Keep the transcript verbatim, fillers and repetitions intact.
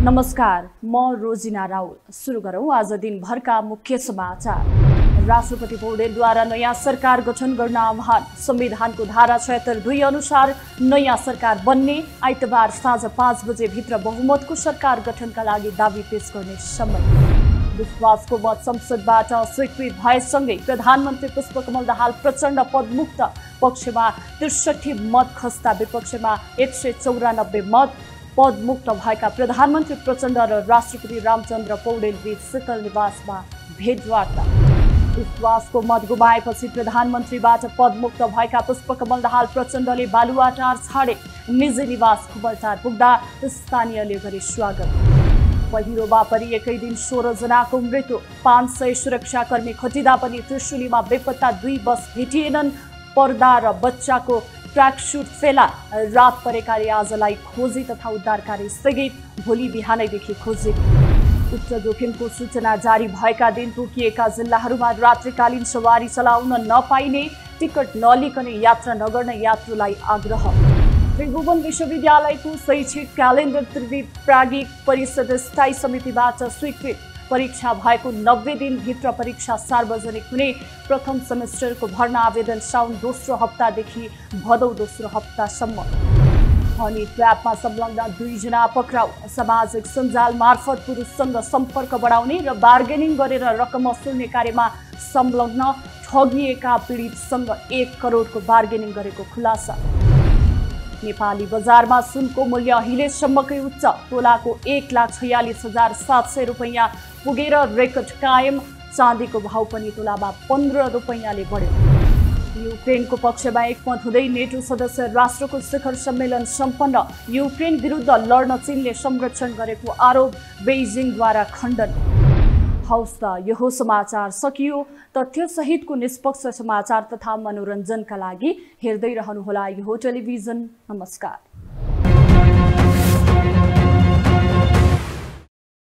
नमस्कार, म रोजिना राउल। सुरु गरौँ आज दिनभरका मुख्य समाचार। राष्ट्रपति पौडेलद्वारा नयाँ सरकार गठन गर्न आह्वान। संविधानको धारा छयत्तर दुई अनुसार नयाँ सरकार बन्ने। आइतबार साँझ पाँच बजे भित्र बहुमतको सरकार गठनका लागि दाबी पेश गर्ने समय। विश्वासको मत संसदबाट स्वीकृत भएसँगै प्रधानमन्त्री पुष्पकमल दाहाल प्रचण्ड पदमुक्त। पक्षमा त्रिसठी मत खस्दा विपक्षमा एक सय चौरानब्बे मत। पदमुक्त भएका प्रधानमन्त्री प्रचण्ड र राष्ट्रपति रामचन्द्र पौडेल बीच शीतल निवासमा भेटवार्ता। विश्वासको मत गुमाएपछि प्रधानमन्त्रीबाट पदमुक्त भएका पुष्पकमल दाहाल प्रचण्डले बालुवाटार छाडे। निजी निवास खुमलटार पुग्दा स्थानीयले गरे स्वागत। पहिरोमा परि एकै दिन सोह्र जनाको मृत्यु। पाँच सय सुरक्षाकर्मी खटिँदा पनि त्रिशुलीमा बेपत्ता दुई बस भेटिएनन्। पर्दा र बच्चाको ट्र्याकसुट फेला। रात परेकाले आजलाई खोजी तथा उद्धार कार्य स्थगित। भोलि बिहानैदेखि खोजी। उच्च जोखिमको सूचना जारी भएका दिन तोकिएका जिल्लाहरूमा रात्रिकालीन सवारी चलाउन नपाइने। टिकट नलिकने यात्रा नगर्ने यात्रुलाई आग्रह। त्रिभुवन विश्वविद्यालयको शैक्षिक क्यालेन्डर त्रिविध प्राज्ञिक परिषद स्थायी समितिबाट स्वीकृत। परीक्षा भएको नब्बे दिनभित्र परीक्षा सार्वजनिक हुने। प्रथम सेमेस्टरको भर्ना आवेदन साउन दोस्रो हप्तादेखि भदौ दोस्रो हप्तासम्म। हनी ट्र्यापमा संलग्न दुईजना पक्राउ। सामाजिक सञ्जाल मार्फत पुरुषसँग सम्पर्क बढाउने र बार्गेनिङ गरेर रकम वसुल्ने कार्यमा संलग्न ठगिएका पीडितसँग एक करोडको बार्गेनिङ गरेको खुलासा। नेपाली बजारमा सुनको मूल्य अहिलेसम्मकै उच्च। तोलाको एक लाख छयालिस हजार सात सय रुपैयाँ पुगेर रेकर्ड कायम। चाँदीको भाउ पनि तोलामा पन्ध्र रुपैयाँले बढ्यो। युक्रेनको पक्षमा एकमत हुँदै नेटो सदस्य राष्ट्रको शिखर सम्मेलन सम्पन्न। युक्रेन विरुद्ध लड्न चीनले संरक्षण गरेको आरोप बेइजिङद्वारा खण्डन। हौस् त यो समाचार सकियो। तथ्य सहितको निष्पक्ष समाचार तथा मनोरञ्जनका लागि हेर्दै रहनुहोला यो टेलिभिजन। नमस्कार।